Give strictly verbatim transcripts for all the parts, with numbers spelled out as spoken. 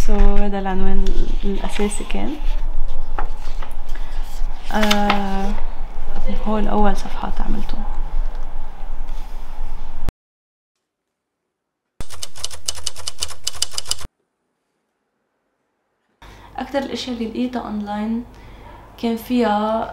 سو so, هذا العنوان الاساسي كان. آه هو الاول صفحات عملته. اكتر الاشياء اللي لقيتها اونلاين كان فيها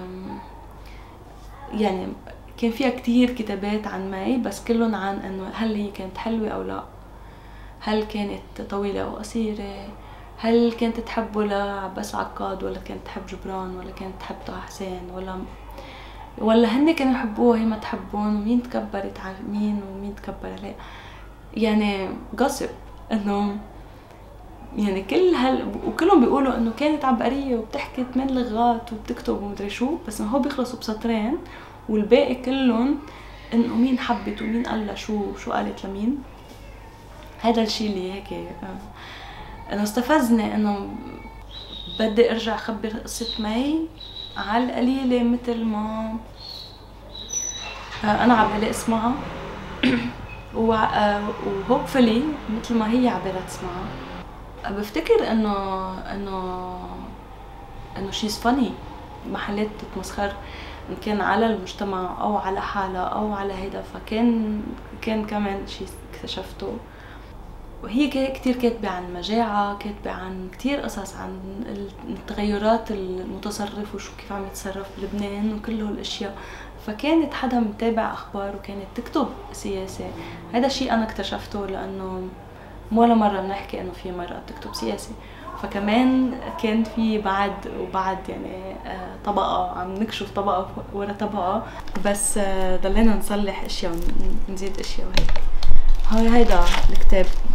يعني كان فيها كتير كتابات عن مي، بس كلهم عن انه هل هي كانت حلوة او لا، هل كانت طويلة او قصيرة، هل كانت تحبه لعباس عقاد ولا كانت تحب جبران ولا كانت تحب طه حسين، ولا ولا هن كانوا يحبوه وهي ما تحبون، ومين تكبرت على مين ومين تكبر عليه. يعني قصب انه يعني كل هال وكلهم بيقولوا انه كانت عبقريه وبتحكي ثمان لغات وبتكتب ومدري شو، بس هو بيخلصوا بسطرين والباقي كلهم انه مين حبت ومين قال لها شو شو قالت لمين. هذا الشيء اللي هيك آه انه استفزني، انه بدي ارجع اخبر قصه مي على القليله مثل ما آه انا عبالي اسمعها وهوبفلي مثل ما هي عبالها تسمعها. بفتكر انه انه انه شيز فاني، محلات تتمسخر ان كان على المجتمع او على حالها او على هيدا، فكان كان كمان شيء اكتشفته. وهي كتير كاتبة عن مجاعة، كاتبة عن كتير قصص عن التغيرات المتصرف وشو كيف عم يتصرف بلبنان وكل هالاشياء، فكانت حدا متابع اخبار وكانت تكتب سياسة. هذا الشيء انا اكتشفته لانه ولا مرة بنحكي انه في مرأة بتكتب سياسي، فكمان كان في بعد وبعد يعني طبقة عم نكشف طبقة ورا طبقة، بس ضلينا نصلح اشياء ونزيد اشياء وهيك. هاي هيدا الكتاب.